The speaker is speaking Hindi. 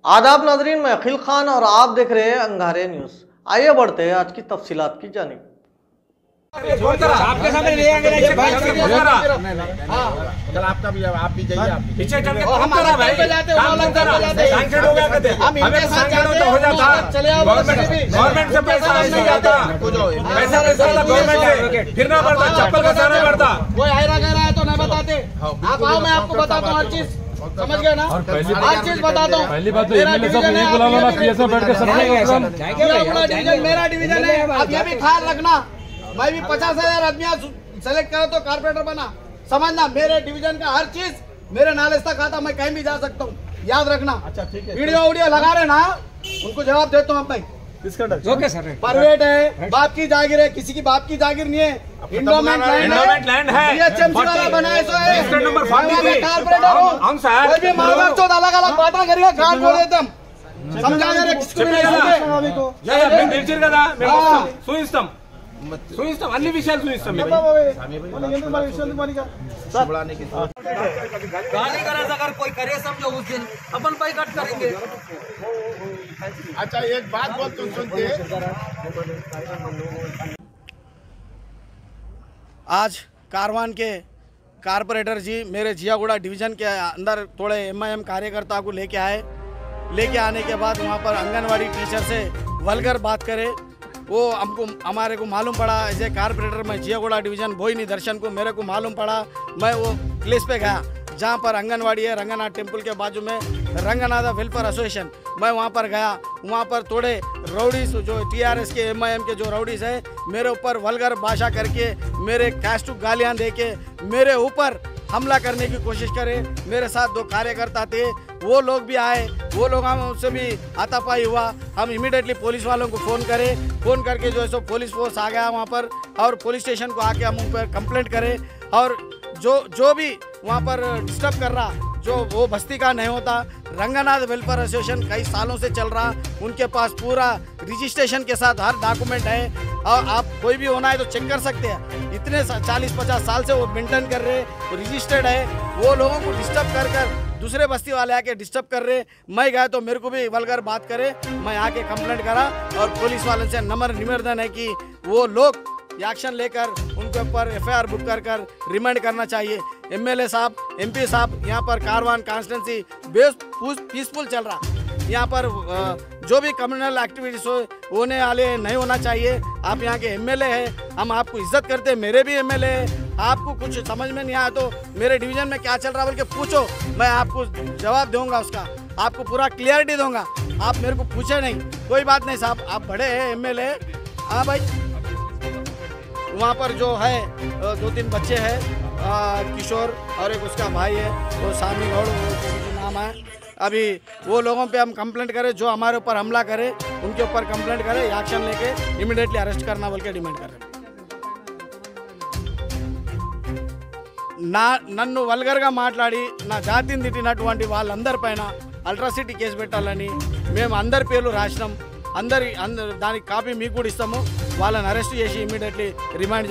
आदाब नाजरीन, मैं अखिल खान और आप देख रहे हैं अंगारे न्यूज। आइए बढ़ते हैं आज की तफसीलात की जानिब। आपके सामने ले आएंगे आपका भी आप भी जाइए आप पीछे चल के हम करा भाई काम लग करा सैंक्शन हो गया कहते हम इनके साथ जाते हो जाता गवर्नमेंट से पैसा नहीं आता पैसा गवर्नमेंट से फिरना पड़ता चप्पल का सारा पड़ता कोई आयरा गह रहा है तो नहीं बताते आप आओ मैं आपको बताता हूँ हर चीज समझ गए ना हर चीज बताता हूँ। पहली बात तो एमएलए साहब नहीं बुलाना ना पीएसए बैठ के डिवीजन मेरा डिवीजन है। अब ये भी ख्याल रखना मैं भी 50,000 आदमी सेलेक्ट करा तो कारपोरेटर बना समझना मेरे डिवीजन का हर चीज मेरे नालिश तक आता मैं कहीं भी जा सकता हूँ याद रखना। अच्छा ठीक है वीडियो लगा रहे ना उनको जवाब देता हूँ मैं ओके सर प्राइवेट है बाप की जागीर है किसी की बाप की जागीर नहीं है इंडोमेंट लैंड है बनाए सो है नंबर 43 कारपोरेटर हूँ हम साहब कोई भी माँ बाप चौथ अलग अलग बातें करेगा गांड बोल देते हम समझा दे रहे किसको भी नहीं सुइस्तम अन्य विषय सुइस्तम गाली करे अगर कोई करे समझो उस दिन अपन बाइकआउट करेंगे। अच्छा एक बात बोल तुम सुनते आज कारवान के कारपोरेटर जी मेरे जियागुड़ा डिवीजन के अंदर थोड़े एमआईएम कार्यकर्ता को लेके आने के बाद वहाँ पर आंगनवाड़ी टीचर से वल्गर बात करे। वो हमारे को मालूम पड़ा एज ए कारपोरेटर मैं जियागुड़ा डिवीजन भोईनी दर्शन को मेरे को मालूम पड़ा मैं वो प्लेस पे गया जहाँ पर आंगनवाड़ी है रंगनाथ टेम्पल के बाजू में रंगनाथ वेलफेयर एसोसिएशन मैं वहाँ पर गया। वहाँ पर थोड़े राउडीज जो टीआरएस के एमआईएम के जो राउडीज है मेरे ऊपर वल्गर भाषा करके मेरे कैस्टू गालियाँ दे के मेरे ऊपर हमला करने की कोशिश करे। मेरे साथ 2 कार्यकर्ता थे वो लोग भी आए वो लोग हम उससे भी हाथापाई हुआ। हम इमीडिएटली पुलिस वालों को फ़ोन करके जो है सो पुलिस फोर्स आ गया वहाँ पर और पुलिस स्टेशन को आके हम उन पर कंप्लेंट करें और जो भी वहाँ पर डिस्टर्ब कर रहा जो वो बस्ती का नहीं होता। रंगनाथ वेलफेयर एसोसिएशन कई सालों से चल रहा उनके पास पूरा रजिस्ट्रेशन के साथ हर डॉक्यूमेंट है और आप कोई भी होना है तो चेक कर सकते हैं। इतने 40-50 साल से वो मेंटेन कर रहे रजिस्टर्ड है। वो लोगों को डिस्टर्ब कर दूसरे बस्ती वाले आके डिस्टर्ब कर रहे। मैं गया तो मेरे को भी वल्गर बात करे मैं आके कंप्लेंट करा और पुलिस वालों से नम्र निवेदन है कि वो लोग एक्शन लेकर उनके ऊपर एफआईआर बुक कर रिमांड करना चाहिए। एमएलए साहब एमपी साहब यहाँ पर कारवान कॉन्स्टिट्यूंसी बेस पीसफुल चल रहा। यहाँ पर जो भी कम्युनल एक्टिविटीज होने वाले नहीं होना चाहिए। आप यहाँ के एमएलए हैं हम आपको इज्जत करते हैं मेरे भी एमएलए हैं। आपको कुछ समझ में नहीं आया तो मेरे डिवीजन में क्या चल रहा बोल के पूछो मैं आपको जवाब दूंगा उसका आपको पूरा क्लियरिटी दूंगा। आप मेरे को पूछे नहीं कोई बात नहीं साहब आप बड़े हैं एमएलए। हाँ भाई वहाँ पर जो है 2-3 बच्चे हैं किशोर और एक उसका भाई है वो सामी गौड़ नाम है। अभी वो लोगों पे हम कंप्लेंट करें जो हमारे ऊपर हमला करे उनके ऊपर कंप्लेंट करें एक्शन लेके इमीडिएटली अरेस्ट करना बोल के डिमांड करें। నన్ను వల్గర్గా మాట్లాడి నా జాతిని తిట్టినటువంటి వాళ్ళందరి పైన అల్ట్రాసిటీ కేసు పెట్టాలని మేము అందరి పేర్లు రాసినాం। దానికి కాపీ మీకు కూడా ఇస్తాము। వాళ్ళని అరెస్ట్ చేసి ఇమీడియట్లీ రిమాండ్